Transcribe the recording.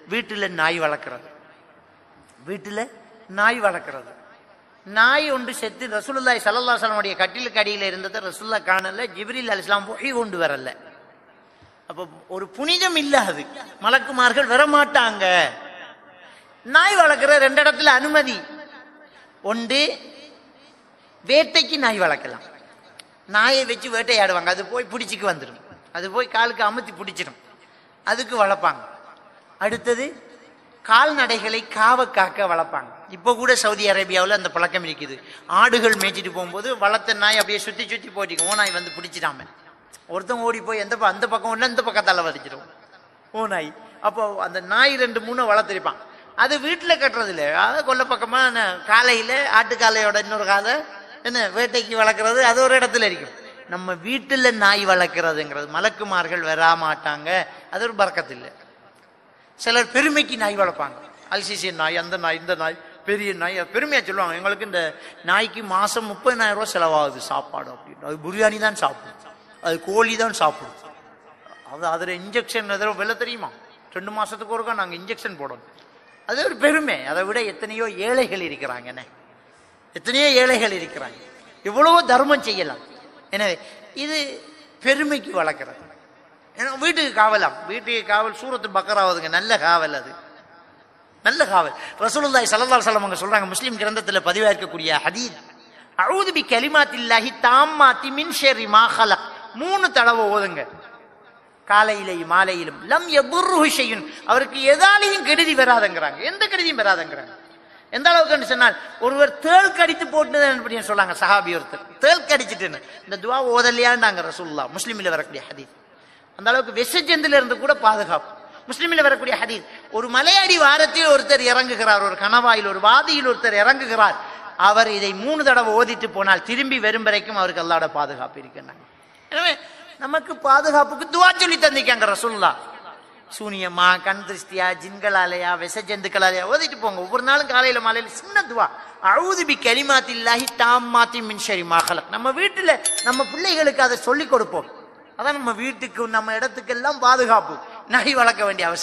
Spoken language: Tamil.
வீட்டில் நாய் வளர்க்கிறது. வீட்டில் நாய் வளர்க்கிறது. நாய் ஒன்று செத்து ரசூலுல்லாஹி ஸல்லல்லாஹு அலைஹி வஸல்லம் உடைய கட்டிலுக்கு அடியில் இருந்ததை ரசூலுல்லாஹ் காணல, ஜிப்ரீல் அலைஹிஸ்ஸலாம் வஹி கொண்டு வரல. அப்போ ஒரு புனிதம் இல்லாது மலக்குமார்கள் வரமாட்டாங்க. நாய் வளர்க்கிற ரெண்டு இடத்துல அனுமதி. ஒன்று, வேட்டைக்கு நாய் வளர்க்கலாம். நாயை வச்சு வேட்டையாடுவாங்க, அது போய் பிடிச்சிக்கு வந்துடும், அது போய் காலுக்கு அமுத்தி பிடிச்சிடும், அதுக்கு வளர்ப்பாங்க. அடுத்தது, கால்நடைகளை காக்க வளர்ப்பாங்க. இப்போ கூட சவுதி அரேபியாவில் அந்த பழக்கம் இருக்குது. ஆடுகள் மேய்ச்சிட்டு போகும்போது வளர்த்த நாய் அப்படியே சுற்றி சுற்றி போயிட்டு நாய் வந்து பிடிச்சிடாம ஒருத்தன் ஓடி போய் அந்த பக்கம் ஒன்று இந்த பக்கத்தால் வலிச்சிடும் நாய். அப்போ அந்த நாய் 2-3 வளர்த்துருப்பான். அது வீட்டில் கட்டுறது இல்லை, அதை கொல்ல பக்கமாக காலையில் ஆட்டுக்காலையோட இன்னொரு காலை என்ன வேட்டைக்கு வளர்க்குறது, அது ஒரு இடத்துல இருக்கும். நம்ம வீட்டில் நாய் வளர்க்குறதுங்கிறது மலக்குமார்கள் வராமாட்டாங்க, அது ஒரு பறக்கத்து இல்லை. சிலர் பெருமைக்கு நாய் வளர்ப்பாங்க. அல்சிசி நாய், அந்த நாய், இந்த நாய், பெரிய நாய், பெருமையாக சொல்லுவாங்க. எங்களுக்கு இந்த நாய்க்கு மாதம் 30,000 ரூபா செலவாகுது சாப்பாடு அப்படின்னு. அது பிரியாணி தான் சாப்பிடும், அது கோழி தான் சாப்பிடும், அது அதில் இன்ஜெக்ஷன் எதாவது விலை தெரியுமா? 2 மாதத்துக்கு ஒருக்கா நாங்கள் இன்ஜெக்ஷன் போடணும். அது ஒரு பெருமை. அதை விட எத்தனையோ ஏழைகள் இருக்கிறாங்கண்ணே, எத்தனையோ ஏழைகள் இருக்கிறாங்க, எவ்வளவோ தர்மம் செய்யலாம். எனவே இது பெருமைக்கு வளர்க்குறது. ஏன்னா வீட்டுக்கு காவலாம், வீட்டுக்கு காவல் சூரத்து பக்கராவதுங்க, நல்ல காவல், அது நல்ல காவல். ரசூலுல்லாஹி ஸல்லல்லாஹு அலைஹி வஸல்லம் சொல்றாங்க, முஸ்லிம் கிரந்தத்தில் பதிவா இருக்கக்கூடிய ஹதீஸ், அஊது பி கலிமாத்தில்லாஹி தாம்மாத்தி மின் ஷர்ரி மா ஹலக், 3 தடவை ஓதுங்க, காலையிலையும் மாலையிலும். லம் யதுர்ருஹு ஷையுன், அவருக்கு எதாலையும் கெடுதி வராதுங்கிறாங்க, எந்த கெடுதியும் வராதுங்கிறாங்க. எந்த அளவுக்கு சொன்னால், ஒருவர் தேள் கடித்து போட்டு சொல்லாங்க சஹாபி ஒருத்தர், தேள் கடிச்சிட்டுன்னு இந்த துவா ஓதலையாண்டாங்க ரசூலுல்லாஹ். முஸ்லிமில் வரக்கூடிய ஹதீஸ். அந்த அளவுக்கு விஷஜந்தில இருந்து கூட பாதுகாப்பு. முஸ்லிமில் வரக்கூடிய ஹதீஸ், ஒரு மலையடி வாரத்தில் ஒருத்தர் இறங்குகிறார், ஒரு கணவாயில் ஒரு வாதியில் ஒருத்தர் இறங்குகிறார், அவர் இதை 3 தடவை ஓதிட்டு போனால் திரும்பி வரும் வரைக்கும் அவருக்கு அல்லாஹ்வோட பாதுகாப்பு இருக்கின்றாங்க. எனவே நமக்கு பாதுகாப்புக்கு துவா சொல்லி தந்திக்காங்க ரசூலுல்லாஹ். சூனியமா, கண் திருஷ்டியா, ஜின்களாலையா, விஷ ஜந்துக்களாலையா ஓதிட்டு போங்க. ஒவ்வொரு நாளும் காலையில மாலையில சின்ன துவா, அஊது பி கலிமாத்தில்லாஹி தாம்மாத்தி மின் ஷர்ரி மா ஹலக். நம்ம வீட்டுல நம்ம பிள்ளைகளுக்கு அதை சொல்லி கொடுப்போம். அதான் நம்ம வீட்டுக்கு நம்ம இடத்துக்கெல்லாம் பாதுகாப்பு. நாய் வளர்க்க வேண்டிய அவசியம்